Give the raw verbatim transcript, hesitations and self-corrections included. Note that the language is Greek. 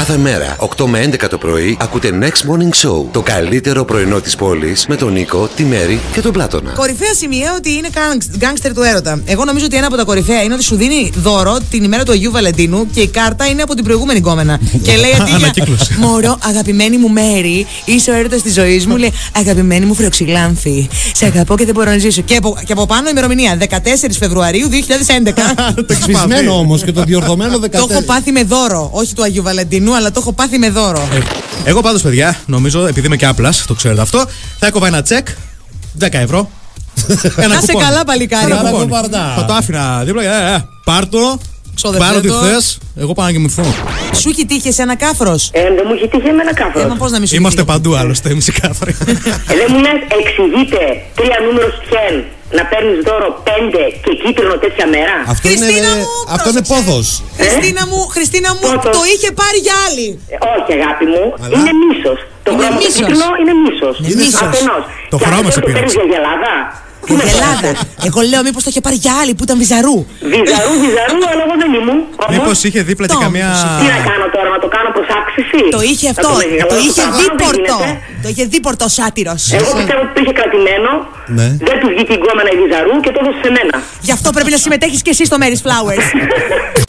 Κάθε μέρα, οκτώ με έντεκα το πρωί, ακούτε Next Morning Show. Το καλύτερο πρωινό της πόλης με τον Νίκο, τη Μέρη και τον Πλάτωνα. Κορυφαία σημεία ότι είναι γκάνγκστερ του έρωτα. Εγώ νομίζω ότι ένα από τα κορυφαία είναι ότι σου δίνει δώρο την ημέρα του Αγίου Βαλεντίνου και η κάρτα είναι από την προηγούμενη γκόμενα. Και λέει αντί για μωρό, αγαπημένη μου Μέρη, είσαι ο έρωτας της ζωής μου, λέει αγαπημένη μου Φροξυλάνθη. Σε αγαπώ και δεν μπορώ να ζήσω. Και από, και από πάνω ημερομηνία δεκατέσσερις Φεβρουαρίου δύο χιλιάδες έντεκα. Το εξπισμένο όμως και το διορθωμένο δεκατέσσερα. Το έχω πάθει με δώρο. Όχι του Αγίου Βαλεντίνου, αλλά το έχω πάθει με δώρο. Ε, εγώ πάντως, παιδιά, νομίζω, επειδή είμαι και άπλας, το ξέρετε αυτό, θα έκοβα ένα τσεκ δέκα ευρώ. Να σε καλά, παλικάρι. Θα το άφηνα δίπλα. Ε, ε, πάρ' το. Πάρω τι θες, εγώ πάω να κοιμηθώ. Σου έχει τύχει σε ένα κάφρος? Ε, δεν μου έχει τύχει με ένα κάφρο. Ε, πώς να μην σου Είμαστε παντού άλλωστε, εμείς οι κάφροι. Ε, δεν μου λες, εξηγείται τρία νούμερο τυχαίν να παίρνεις δώρο πέντε και κίτρινο τέτοια μέρα. Αυτό είναι, μου, αυτό είναι πόδος. Χριστίνα μου, Χριστίνα μου, Πότος. Το είχε πάρει για άλλη. Ε, όχι αγάπη μου, Αλλά... είναι μίσος. Το Είναι χρώμα μίσος. το κίτρινο είναι μίσος. Είναι μίσος. Αφενός. Το Και χρώμα αυτό σε το πείραξε. παίρνεις για γελάδα. Η Ελλάδα. Εγώ λέω μήπως το είχε πάρει για άλλη που ήταν βυζαρού. Βυζαρού, βυζαρού, αλλά εγώ δεν ήμουν. Όμως, Μήπως είχε δίπλα και Το. καμία. τι να κάνω τώρα, να το κάνω προς άξιση? Το είχε Να αυτό. μεγαλώσω Το είχε τα μάτια, δίπορτο. δεν γίνεται. Το είχε δίπορτο ο σάτυρος. Εγώ πιστεύω ότι το είχε κρατημένο, Ναι. δεν του βγήκε η γκόμενα η βυζαρού και το έδωσε σε μένα. Γι' αυτό πρέπει να συμμετέχεις και εσύ στο Mary's Flowers.